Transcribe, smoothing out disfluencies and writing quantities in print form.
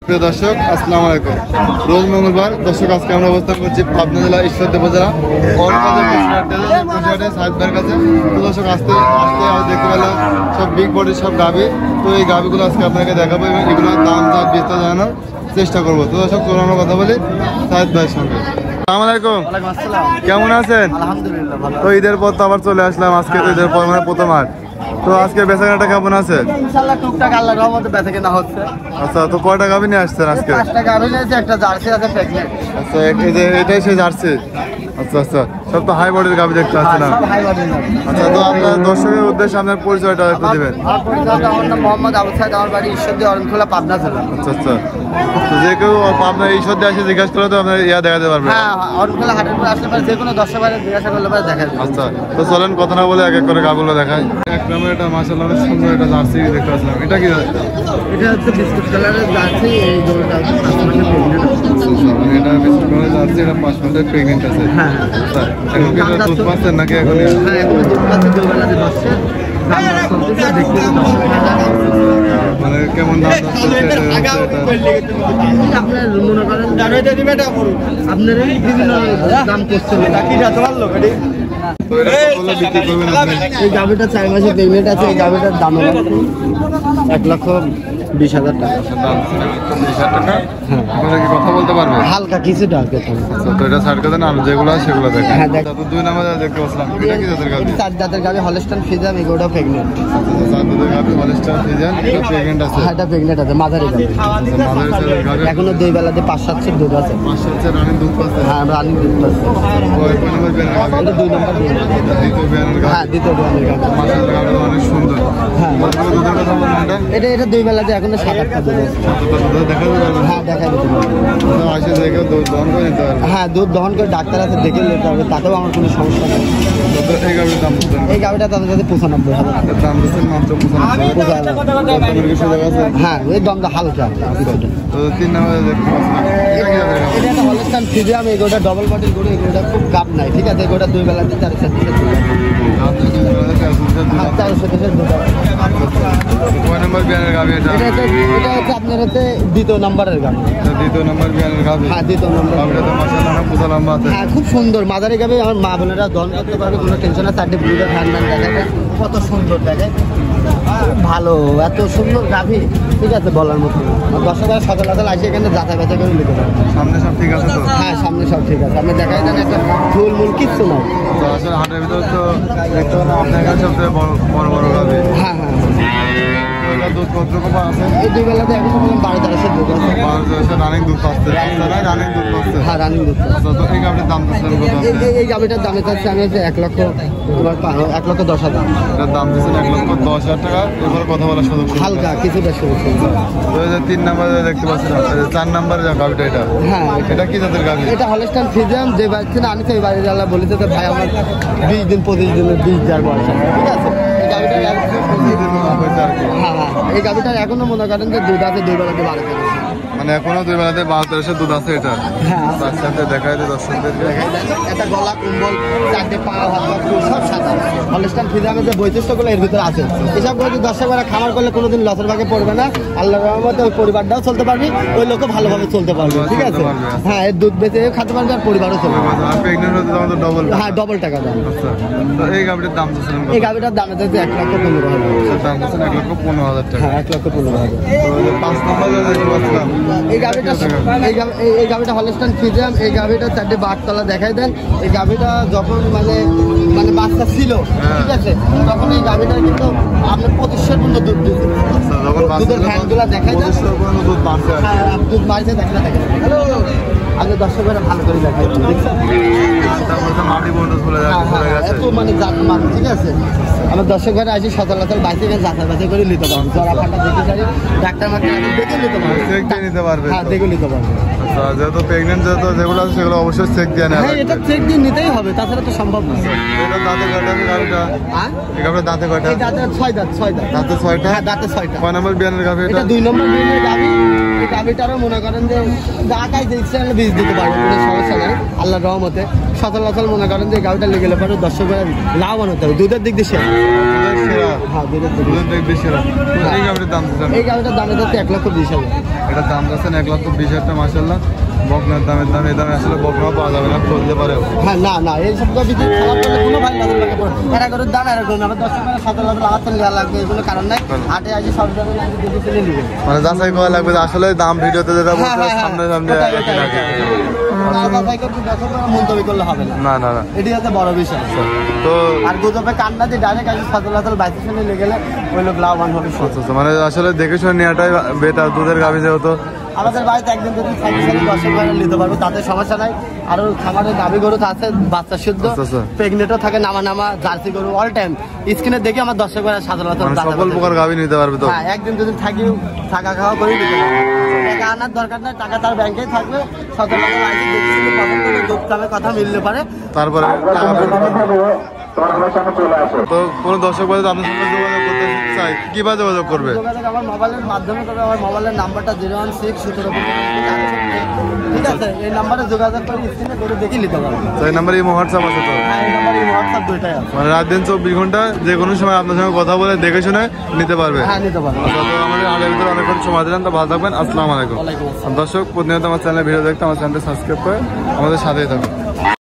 প্রিয় দর্শক, আসসালামু আলাইকুম। রোজ মঙ্গলবার দর্শক, আজকে আমরা অবস্থান করছি পাবনা জেলা ঈশ্বরদী উপজেলা সাহেবের কাছে। তো দর্শক, আসতে দেখতে পেলাম সব বিগ বডির সব গাভি। তো এই গাভিগুলো আজকে আপনাকে দেখাবো এবং এগুলোর দাম জাত বিস্তার জানানোর চেষ্টা করবো। তো দর্শক, চলুন আমরা কথা বলি সাহেব ভাইয়ের সঙ্গে। আসসালামু আলাইকুম, কেমন আছেন? তো ঈদের পর তো আবার চলে আসলাম, আজকে তো ঈদের পর মানে প্রথম হাট। তো আজকে বেচাকেনাটা কেমন আছে? ইনশাআল্লাহ টুকটাক আল্লাহর রহমতে বেচাকেনা হচ্ছে। আচ্ছা, তো কয়টা গাভি নিয়ে আসছেন আজকে? 5টা গাভি নিয়েছে, একটা জার্সি আছে প্রেগন্যান্ট। আচ্ছা, এই যে এটাই সেই জার্সি। আচ্ছা আচ্ছা, সব তো হাই বডির গাভি দেখতে পাচ্ছি না। সব হাই বডির গাভি। আচ্ছা, তো আপনার দর্শকের উদ্দেশ্যে আপনার পরিচয়টা একটু দিবেন। আমার নাম মোহাম্মদ আবু সাইদ, আমার বাড়ি ঈশ্বরদী অরণখোলা, পাবনা জেলা। আচ্ছা আচ্ছা, তো যে কেউ আপনার ঈশ্বরদী আসে জিজ্ঞাসা করলে তো আপনার দেখাতে পারবেন? হ্যাঁ, অরণখোলা হাটের পর আসলে পরে যে কোনো দর্শক বাইরে জিজ্ঞাসা করলে পরে দেখা যাবে। আচ্ছা, তো চলেন কথা না বলে এক এক করে গাভগুলো দেখাই। এক নম্বরে এটা মাশাআল্লাহ অনেক সুন্দর একটা জার্সি দেখতে পাচ্ছিলাম। এটা কি? এটা হচ্ছে বিস্কুট কালারের জার্সি। এই গরুটা হচ্ছে 5 মাসের প্রেগন্যান্ট। মানে এটা বিস্কুট কালারের জার্সি, এটা 5 মাসের প্রেগন্যান্ট আছে। হ্যাঁ, আচ্ছা, এখন কি এটা দুধ পাচ্ছেন নাকি এখন? হ্যাঁ, এখন দুধ পাচ্ছে, দুবেলাতে পাচ্ছে। দাম চলতেছে, দেখতে মানে কেমন দাম আপনার মনে করেন আপনার বিভিন্ন দাম করছে। এই গাভিটা 4 মাসের প্রেগন্যান্ট আছে। এই গাভিটার দাম হলো 1,20,000 টাকা। হ্যাঁ, কি কথা বলতে পারবে? হালকা কিছুটা। আচ্ছা, তো এটা সাইড করে দেন, আর যেগুলো আছে সেগুলো দেখেন। হ্যাঁ, দেখ। তো 2 নম্বরে দেখতে পাচ্ছিলাম, এটা কি জাতের গাভি? 4 দাঁতের গাভি, হলস্টাইন ফ্রিজিয়ান। এগুলোটা প্রেগন্যান্ট। 4 দাঁতের গাভি, হলস্টাইন ফ্রিজিয়ান, এটা প্রেগন্যান্ট আছে। হ্যাঁ, এটা প্রেগন্যান্ট আছে, মাঝারি গাভি। মাদার সাইজের গাভি, এখনো 2 বেলাতে 5-7 দুধ আছে। 5 রানিং দুধ পাচ্ছে। হ্যাঁ, রানিং দুধ পাচ্ছে। কয় নম্বর বিয়ানের গাভি? এটা 2 নম্বর দুধ। দ্বিতীয় বিয়ানের গাভি। হ্যাঁ, দ্বিতীয় বিয়ানের গাভি। মাশাআল্লাহ, গাভিটা অনেক সুন্দর। হ্যাঁ, কতগুলো দুধের কথা বললেন এটা? এটা 2 বেলাতে এখনো 7-8টা দুধ আছে। কতটা দুধ দেখা যাবে? হ্যাঁ, দেখা দিতে পারবে। আসে দেখে দুধ দহন করে নিতে পারবে। হ্যাঁ, দুধ দহন করে ডাক্তার আছে, দেখে নিতে হবে, তাতেও আমার কোনো সমস্যা নেই। তো এই গাভির দাম দিচ্ছেন? এই গাভিটা তাদের কাছে 95,000 টাকা। এর দাম দিচ্ছেন মাত্র 95,000। কি সুযোগ আছে? হ্যাঁ, এই দামটা হালকা কিছুটা। তো 3 নম্বরে দেখতে পাচ্ছিলাম, এটা কি জাতের গাভি? এটা একটা হলস্টাইন ফ্রিজিয়ান। এই গরুটা ডবল বডির গরু। এই গরুটা খুব গাব নাই, ঠিক আছে। এই গরুটা 2 বেলাতে 4-7 দুধ আছে। হ্যাঁ, 400 দুধ আছে। কয় নম্বর বিয়ানের গাভি এটা? এটা হচ্ছে আপনার হচ্ছে 2য় নম্বরের গাভি। দ্বিতীয় নম্বর বিয়ানের গাভি। হ্যাঁ, 2য় নম্বর। গাভিটা তো মাশাআল্লাহ অনেক পুরো লম্বা আছে। হ্যাঁ, খুব সুন্দর মাদারি গাভি। আমার মা বোনেরা দহন করতে পারবে, কোনো টেনশন না। 4টে ব্লুটা ফ্যান দেখা যায়, কত সুন্দর দেখে। ভালো, এত সুন্দর গাভি, ঠিক আছে, বলার মতো। দর্শকরা সকাল সকাল আসে এখানে যাতায়াত বাতা করে নিতে পারে। সামনে সব ঠিক আছে তো? হ্যাঁ, সামনে সব ঠিক আছে। আপনি দেখাই দেন, একটা ফুল মূল কিচ্ছু নাই। তো আসলে হাটের ভিতর তো দেখতে পেলাম আপনার কাছে সবচেয়ে বড় বড় গাভি। হ্যাঁ হ্যাঁ, দুধ কতটুকু আছে? এই 2 বেলাতে এখন 12-13 দুধ আছে। রানিং দুধ পাচ্ছে। রানিং দুধ পাচ্ছে। হ্যাঁ, রানিং দুধ। তো এই গাভিটার দাম দিচ্ছেন কত? এই গাভিটার দামে চাচ্ছি আমি হচ্ছে 1,10,000। এটার দাম দিচ্ছেন 1,10,000 টাকা। এরপরে কথা বলার সুযোগ হালকা কিছুটা শুরু। তো এই যে 3 নম্বরে দেখতে পাচ্ছি না, 4 নম্বরে যে গাভিটা, এটা হ্যাঁ, এটা কি জাতের গাভি? এটা হলস্টাইন ফ্রিজিয়ান। যে বাড়ি থেকে আনিছে ওই বাড়ির আল্লাহ বলেছে যে ভাই আমার 20 দিন 25 দিনের বীজ দেওয়ার বয়স আছে, ঠিক আছে। এই গাভিটার আর কি হ্যাঁ হ্যাঁ, এই গাভিটার এখনো মনে করেন যে দুধ আছে 2 বেলাতে 12 মানে এখনো 2 বেলাতে 12-13 দুধ আছে এটা। হ্যাঁ, তার সাথে দেখাই দিই দর্শকদেরকে। একটা গলা কুম্বল, 4টে পা, হাত পা সব সাদা। হলস্টাইন ফ্রিজিয়ানের যে বৈশিষ্ট্যগুলো এর ভিতরে আছে, এসব করে দর্শকরা খামার করলে কোনোদিন লসের ভাগে পড়বে না। আল্লাহর রহমতে ওই পরিবারটাও চলতে পারবি, ওই লোকও ভালোভাবে চলতে পারবে, ঠিক আছে। হ্যাঁ, এর দুধ বেঁচে খেতে পারবে আর পরিবারও চলবে। আর প্রেগন্যান্ট হতে তো ডবল। হ্যাঁ, ডবল টাকা দাম। আচ্ছা, তো এই গাভিটার দাম দিচ্ছেন কত? এই গাভিটার দাম হচ্ছে 1,15,000। দাম দিচ্ছেন 1,15,000 টাকা। হ্যাঁ, 1,15,000। তো 5 নম্বরে দেখতে পাচ্ছিলাম, এই গাভিটা হলস্টাইন ফ্রিজিয়ান। এই গাভিটা 4টে বাঘতলা দেখাই দেন। এই গাভিটা যখন মানে বাচ্চা ছিল, ঠিক আছে, তখন এই গাভিটা কিন্তু আপনার 25 পূর্ণ দুধ দিচ্ছে। দুধের ফ্যানগুলো দেখাই দেন। দুধ বাড়ছে। হ্যাঁ, দুধ বাড়ছে, দেখেন দেখেন। আগে দর্শকরা ভালো করে দেখাই দেন, দেখছেন? মাটি বন্ধ চলে যাচ্ছে। এত মানে জাতমান, ঠিক আছে। আমার দর্শকরা আসি সকাল সকাল বাইরে থেকে যাতায়াত বাতাই করে নিতে পারবেন। জরা ফাটা দেখে যাই, ডাক্তার মাকে দেখে নিতে পারবেন। নিতে পারবে। হ্যাঁ, দেখে নিতে পারবেন। আচ্ছা, যেহেতু প্রেগনেন্ট যেগুলো আছে সেগুলো অবশ্যই চেক দিয়ে নেওয়া। হ্যাঁ, এটা চেক দিয়ে নিতেই হবে, তাছাড়া তো সম্ভব না। এটা দাঁতে কয়টা গাভিটা? হ্যাঁ, এই গাভিটা দাঁতে কয়টা? এই দাঁতে 6 দাঁত। দাঁতে 6টা। হ্যাঁ, দাঁতে 6টা। কয় নম্বর বিয়ানের গাভি এটা? এটা 2 নম্বর বিয়ানের গাভি। এই গাভিটারও মনে করেন যে ঢাকায় যে ইচ্ছা বীজ দিতে পারবে, কোনো সমস্যা নাই আল্লাহর রহমতে। সচলাচল মনে করেন যে গাড়িটা লেগে গেলে পরে দর্শকের লাভবান হতে হবে দুধের দিক দিয়ে সেরা। হ্যাঁ দুধের দিক দিয়ে এই গাভিটার দাম দিচ্ছেন? এই গাড়িটার দামে যাচ্ছে 1,20,000। এটার দাম যাচ্ছেন 1,20,000 মাশাআল্লাহ। বকনার দামের দাম, এই দামে আসলে বকনা পাওয়া যাবে না, চলতে পারে। হ্যাঁ না না এই সব গাভি খারাপ করলে কোনো ভাই নজর লাগে পড়ে। এরা গরুর দাম এরকম আমার দর্শকের সচলাচল আগাতে দেওয়া লাগবে, এগুলো কারণ নাই। হাটে আসি সব দামে দেখে চলে নেবে, মানে যাচাই করা লাগবে যে আসলে দাম ভিডিওতে যেটা বলছে সামনে সামনে একই লাগে। মন্তব্য করলে হবে না, না না না, এটি হচ্ছে বড় বিষয়। তো আর গুজবে কান্না দিয়ে ডাইরেক্ট আসি সচলাচল বাইতে শুনে লেগে গেলে ওই লোক লাভবান হবে। মানে আসলে দেখে শুনে নেওয়াটাই বেটার। দুধের গাভি যেহেতু আমাদের বাড়িতে একদিন যদি সাইকেল দর্শক ভাইরা নিতে পারবো তাতে সমস্যা নাই। আর খামারের গাভি গরু তো আছে বাচ্চা শুদ্ধ, প্রেগনেন্টও থাকে, নামা নামা জার্সি গরু অল টাইম স্ক্রিনে দেখে আমার দর্শক ভাইরা সাধারণত সকল প্রকার গাভি নিতে পারবে। তো হ্যাঁ একদিন যদি থাকি থাকা খাওয়া করে দিতে পারবে, টাকা আনার দরকার নাই, টাকা তার ব্যাংকেই থাকবে। সচরাচর আগে দেখছি পছন্দ করে দোকানে কথা মিললে পারে তারপরে তো কোনো দর্শক ভাই আপনার সঙ্গে যোগাযোগ করতে চাই, কিভাবে যোগাযোগ করবে? যোগাযোগ আমার মোবাইলের মাধ্যমে করবে। আমার মোবাইলের নাম্বারটা 016-17। ঠিক আছে, এই নাম্বারে যোগাযোগ করে স্ক্রিনে করে দেখে নিতে পারবে। এই নাম্বারে হোয়াটসঅ্যাপ আছে? তো হ্যাঁ এই নাম্বারে হোয়াটসঅ্যাপ দুইটাই আছে, মানে রাত দিন 24 ঘন্টা যে কোনো সময় আপনার সঙ্গে কথা বলে দেখে শুনে নিতে পারবে। হ্যাঁ নিতে পারবে। তো আমাদের আগের ভিতরে অনেকক্ষণ সময় দিলেন, তো ভালো থাকবেন। আসসালামু আলাইকুম। ওয়ালাইকুম আসসালাম। দর্শক প্রতিনিয়ত আমার চ্যানেলে ভিডিও দেখতে আমার চ্যানেলটি সাবস্ক্রাইব করে আমাদের সাথেই থাকুন।